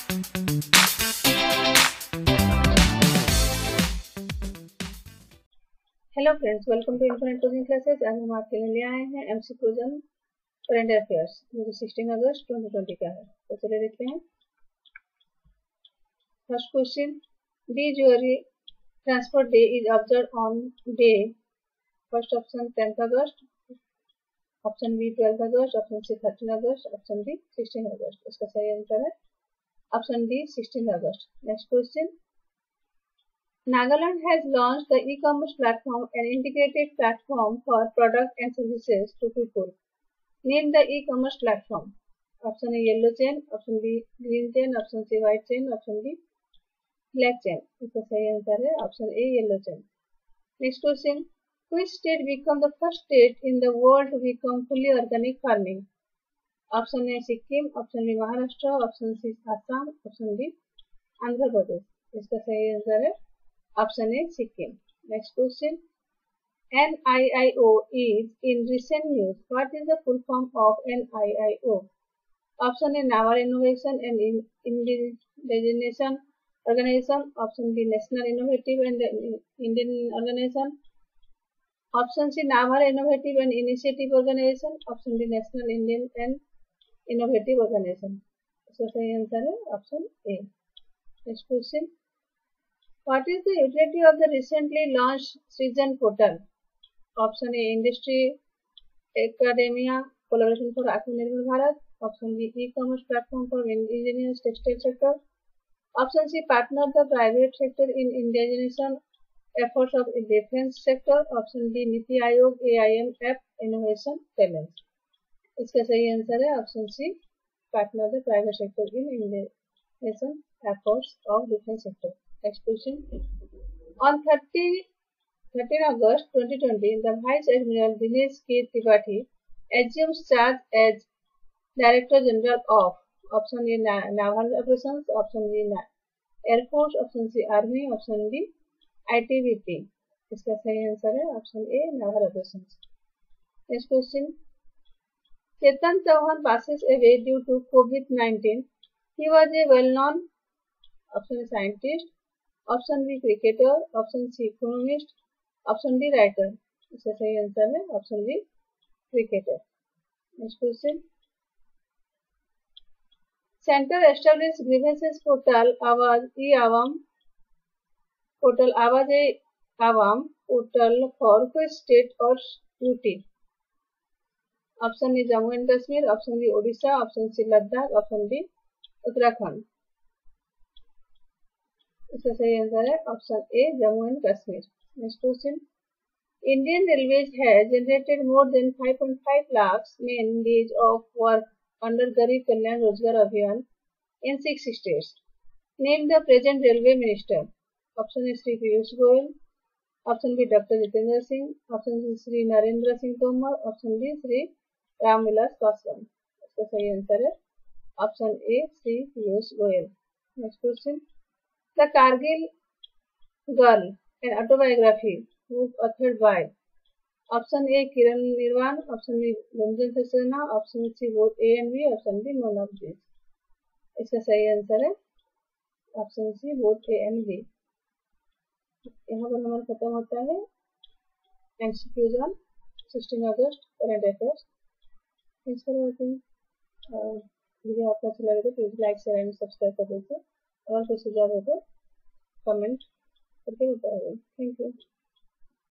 Hello friends, welcome to internet coaching classes. आज हम आपके लिए ले आए हैं एमसीक्यूज ऑन करंट अफेयर्स जो 16 अगस्त 2020 का है। तो चलिए देखते हैं। First question, the jewellery transport day is observe on day. First option 10th August, option B 12th August, option C 13 August, option D 16 August. इसका सही आंसर है option D 16 August. Next question, Nagaland has launched the e-commerce platform, an integrated platform for product and services to people. Name the e-commerce platform. Option A yellow chain, option B green chain, option C white chain, option D black chain. इसका सही answer है option A yellow chain. Next question, which state become the first state in the world to become fully organic farming? Option A Sikkim, option B Maharashtra, option C Assam, option D Andhra Pradesh. इसका सही answer है option A Sikkim. Next question, NIIO is in recent news. What is the full form of NIIO? Option A Naval Innovation and Indigenization Organization, option B National Innovative and Indian Organization, option C Naval Innovative and Initiative Organization, option D National Indian and Innovative Organization। इसका सही answer है option A. Next question, what is the utility of the recently launched Srijan portal? Option A Industry Academia Collaboration for Atmanirbhar Bharat, option B e-commerce platform for indigenous textile sector, option C partner the private sector in indigenization efforts of defense sector, option D NITI Aayog AIM app innovation challenge। इसका सही answer है option C partner the private sector in indigenization efforts of defense sector। Next question, on 13 August 2020, the Vice Admiral Dinesh K. Tripathi assumes charge as Director General of option A Naval Operations, option B Air Force, option C Army, option D ITBP। इसका सही answer है option A Naval Operations। Next question, Chetan Chauhan passes away due to COVID-19. He was a well-known option A scientist, option B cricketer, option C economist, option D writer. इसका सही answer है option B cricketer. Next question, centre establish grievances portal Awaaz e Awam portal for which state और UT? Option A Jammu and Kashmir, option B Odisha, option C Ladakh, option D Uttarakhand. इसका सही answer है option A Jammu and Kashmir. Next question, Indian Railways has generated more than 5.5 lakh man days of work under Garib Kalyan Rozgar Abhiyan in 6 states. Name the present railway minister. Option A Shri Piyush Goyal, option B doctor Jitendra Singh, option C Shri Narendra Singh Tomar, option D Shri Ramvilas Paswan. इसका सही answer है option A Shri Piyush Goyal. Next question, The Kargil Girl, an autobiography, book authored by option A Kiran Nirwan, option B Gunjan Saxena, option C both A and B, option D none of these। इसका सही answer है option C both A and B. यहाँ पर number खत्म होता है MCQs on 16 August current affairs. Thanks for watching. Video आपको अच्छा लगे तो please like share and subscribe कर दीजिए। और कोई सुझाव हो तो कमेंट करके बताइए। Thank you.